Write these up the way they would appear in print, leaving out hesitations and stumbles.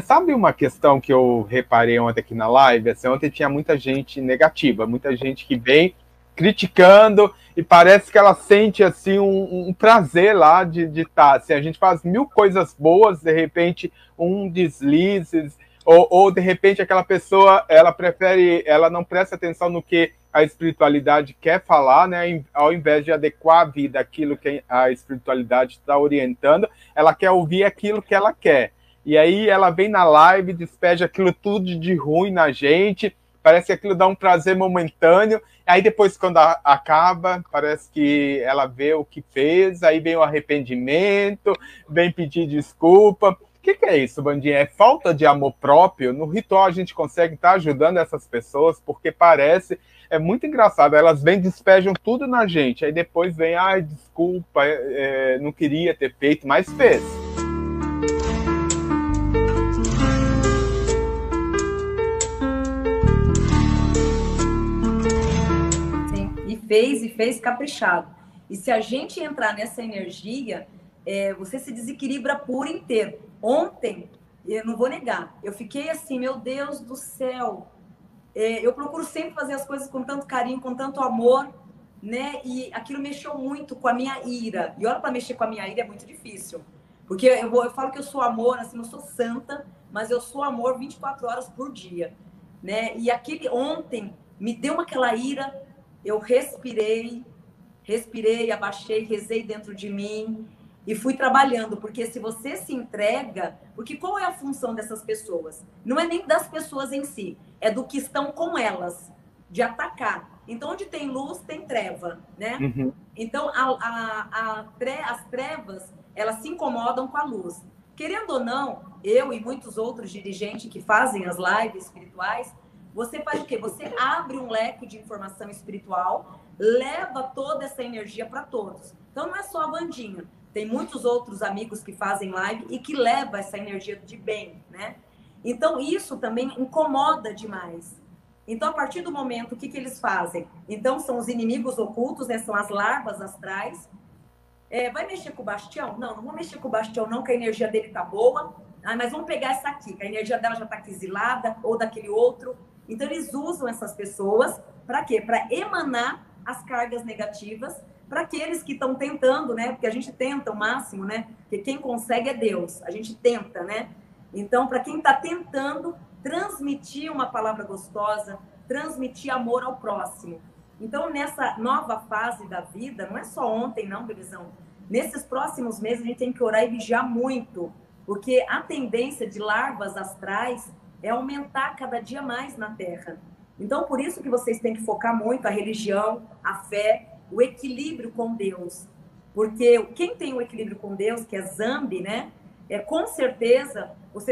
sabe uma questão que eu reparei ontem aqui na live? Assim, ontem tinha muita gente negativa, muita gente que vem criticando e parece que ela sente assim um prazer lá de estar. Assim, a gente faz mil coisas boas, de repente um deslize, ou de repente aquela pessoa ela não presta atenção no que a espiritualidade quer falar, né? Ao invés de adequar a vida àquilo que a espiritualidade está orientando, ela quer ouvir aquilo que ela quer. E aí ela vem na live, despeja aquilo tudo de ruim na gente, parece que aquilo dá um prazer momentâneo, aí depois quando acaba, parece que ela vê o que fez, aí vem o arrependimento, vem pedir desculpa. O que é isso, Wandinha? É falta de amor próprio? No ritual a gente consegue estar ajudando essas pessoas, porque parece, é muito engraçado, elas vêm, despejam tudo na gente, aí depois vem, ai, desculpa, não queria ter feito, mas fez. E fez caprichado. E se a gente entrar nessa energia, você se desequilibra por inteiro. Ontem, eu não vou negar, eu fiquei assim, meu Deus do céu. Eu procuro sempre fazer as coisas com tanto carinho, com tanto amor, né? E aquilo mexeu muito com a minha ira. E olha, para mexer com a minha ira é muito difícil. Porque eu falo que eu sou amor, assim, eu sou santa, mas eu sou amor 24 horas por dia, né? E ontem me deu aquela ira. Eu respirei, abaixei, rezei dentro de mim e fui trabalhando, porque se você se entrega, porque qual é a função dessas pessoas? Não é nem das pessoas em si, é do que estão com elas, de atacar. Então, onde tem luz, tem treva, né? Uhum. Então, as trevas, elas se incomodam com a luz. Querendo ou não, eu e muitos outros dirigentes que fazem as lives espirituais, você faz o quê? Você abre um leque de informação espiritual, leva toda essa energia para todos. Então, não é só a Wandinha. Tem muitos outros amigos que fazem live e que levam essa energia de bem, né? Então, isso também incomoda demais. Então, a partir do momento, o que eles fazem? Então, são os inimigos ocultos, né? São as larvas astrais. Vai mexer com o Bastião? Não, não vou mexer com o Bastião, não, que a energia dele tá boa. Mas vamos pegar essa aqui, que a energia dela já tá exilada, ou daquele outro. Então, eles usam essas pessoas para quê? Para emanar as cargas negativas para aqueles que estão tentando, né? Porque a gente tenta o máximo, né? Porque quem consegue é Deus. A gente tenta, né? Então, para quem está tentando transmitir uma palavra gostosa, transmitir amor ao próximo. Então, nessa nova fase da vida, não é só ontem, não, Belezão. Nesses próximos meses, a gente tem que orar e vigiar muito, porque a tendência de larvas astrais é aumentar cada dia mais na Terra. Então, por isso que vocês têm que focar muito a religião, a fé, o equilíbrio com Deus. Porque quem tem o equilíbrio com Deus, que é Zambi, né? Com certeza,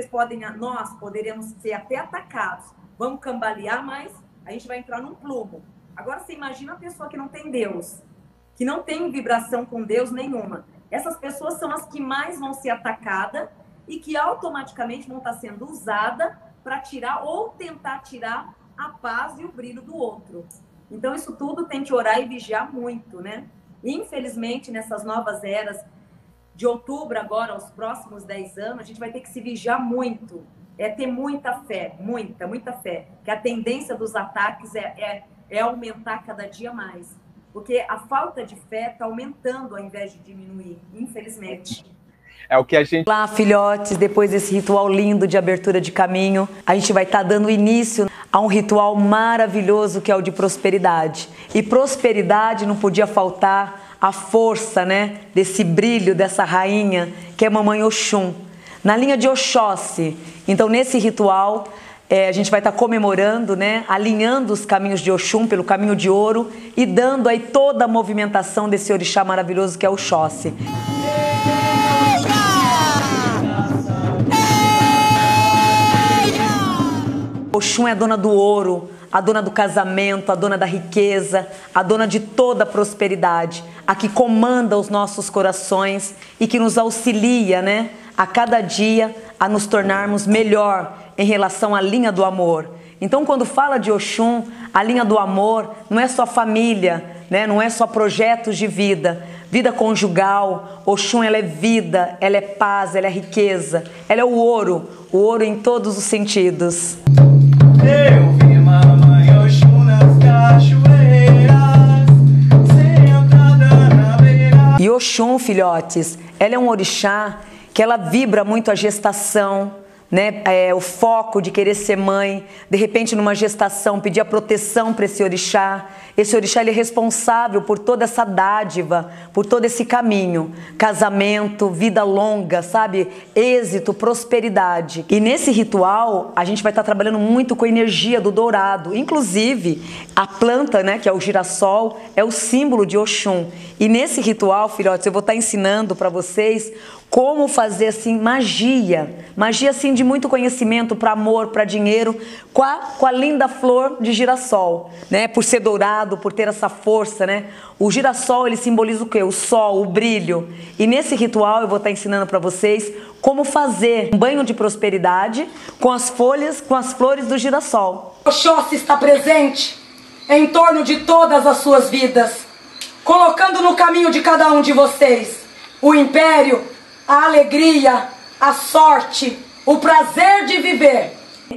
nós poderemos ser até atacados. Vamos cambalear, mas a gente vai entrar num plumo. Agora, você imagina a pessoa que não tem Deus, que não tem vibração com Deus nenhuma. Essas pessoas são as que mais vão ser atacadas e que automaticamente vão estar sendo usadas para tirar ou tentar tirar a paz e o brilho do outro. Então, isso tudo tem que orar e vigiar muito, né? Infelizmente, nessas novas eras, de outubro agora, aos próximos 10 anos, a gente vai ter que se vigiar muito. Ter muita fé, muita fé. Que a tendência dos ataques é aumentar cada dia mais. Porque a falta de fé está aumentando ao invés de diminuir, infelizmente. É o que a gente... Olá, filhotes, depois desse ritual lindo de abertura de caminho, a gente vai estar dando início a um ritual maravilhoso que é o de prosperidade. E prosperidade não podia faltar a força, né, desse brilho, dessa rainha, que é Mamãe Oxum, na linha de Oxóssi. Então, nesse ritual, a gente vai estar comemorando, né, alinhando os caminhos de Oxum pelo caminho de ouro e dando aí toda a movimentação desse orixá maravilhoso que é Oxóssi. Oxum é a dona do ouro, a dona do casamento, a dona da riqueza, a dona de toda a prosperidade, a que comanda os nossos corações e que nos auxilia, né, a cada dia a nos tornarmos melhor em relação à linha do amor. Então, quando fala de Oxum, a linha do amor não é só família, né, não é só projetos de vida. vida conjugal. Oxum, ela é vida, ela é paz, ela é riqueza, ela é o ouro em todos os sentidos. Eu vi mamãe Oxum nas cachoeiras, sentada na beira. E Oxum, filhotes, ela é um orixá que ela vibra muito a gestação, né? O foco de querer ser mãe, de repente numa gestação pedir a proteção para esse orixá. Esse orixá, ele é responsável por toda essa dádiva, por todo esse caminho, casamento, vida longa, sabe? Êxito, prosperidade. E nesse ritual a gente vai estar trabalhando muito com a energia do dourado. Inclusive a planta, né, que é o girassol, é o símbolo de Oxum. E nesse ritual, filhotes, eu vou estar ensinando para vocês como fazer assim magia assim de muito conhecimento para amor, para dinheiro, com a linda flor de girassol, né? Por ser dourado, por ter essa força, né? O girassol, ele simboliza o quê? O sol, o brilho. E nesse ritual eu vou estar ensinando para vocês como fazer um banho de prosperidade com as folhas, com as flores do girassol. Oxóssi está presente em torno de todas as suas vidas, colocando no caminho de cada um de vocês o império, a alegria, a sorte, o prazer de viver.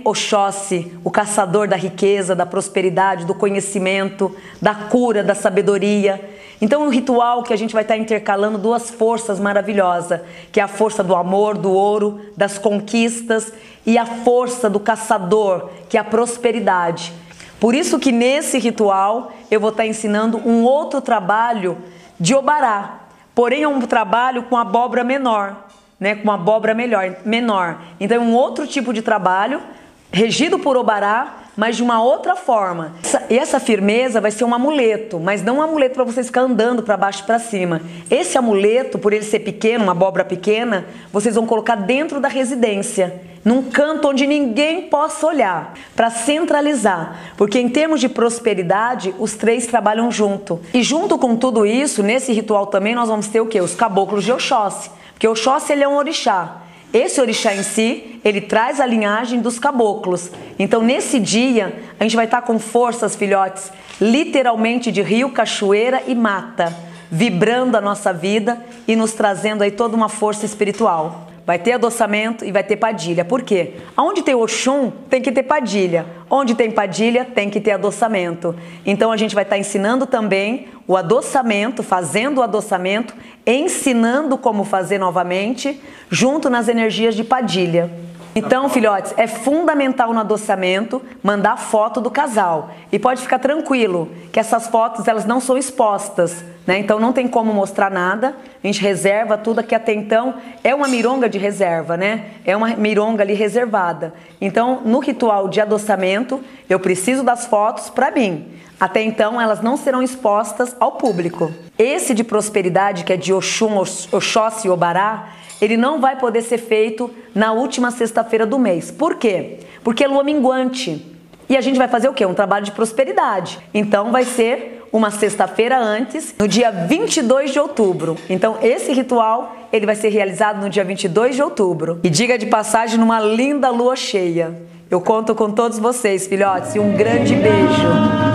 Oxóssi, o caçador da riqueza, da prosperidade, do conhecimento, da cura, da sabedoria. Então é um ritual que a gente vai estar intercalando duas forças maravilhosas, que é a força do amor, do ouro, das conquistas, e a força do caçador, que é a prosperidade. Por isso que nesse ritual eu vou estar ensinando um outro trabalho de Obará, porém é um trabalho com abóbora menor, né? Com abóbora menor. Então é um outro tipo de trabalho, regido por Obará, mas de uma outra forma. Essa firmeza vai ser um amuleto, mas não um amuleto para vocês ficar andando para baixo e para cima. Esse amuleto, por ele ser pequeno, uma abóbora pequena, vocês vão colocar dentro da residência, num canto onde ninguém possa olhar, para centralizar. Porque em termos de prosperidade, os três trabalham junto. E junto com tudo isso, nesse ritual também nós vamos ter o quê? Os caboclos de Oxóssi. Porque Oxóssi, ele é um orixá. Esse orixá em si, ele traz a linhagem dos caboclos. Então, nesse dia, a gente vai estar com forças, filhotes, literalmente de rio, cachoeira e mata, vibrando a nossa vida e nos trazendo aí toda uma força espiritual. Vai ter adoçamento e vai ter padilha. Por quê? Onde tem Oxum, tem que ter padilha. Onde tem padilha, tem que ter adoçamento. Então a gente vai estar ensinando também o adoçamento, fazendo o adoçamento, ensinando como fazer novamente, junto nas energias de padilha. Então, filhotes, é fundamental no adoçamento mandar foto do casal. E pode ficar tranquilo que essas fotos, elas não são expostas, né? Então não tem como mostrar nada. A gente reserva tudo, que até então é uma mironga de reserva, né? É uma mironga ali reservada. Então, no ritual de adoçamento, eu preciso das fotos para mim. Até então, elas não serão expostas ao público. Esse de prosperidade, que é de Oxum, Oxóssi e Obará, ele não vai poder ser feito na última sexta-feira do mês. Por quê? Porque é lua minguante. E a gente vai fazer o quê? Um trabalho de prosperidade. Então vai ser uma sexta-feira antes, no dia 22 de outubro. Então esse ritual, ele vai ser realizado no dia 22 de outubro. E diga de passagem, numa linda lua cheia. Eu conto com todos vocês, filhotes, e um grande beijo.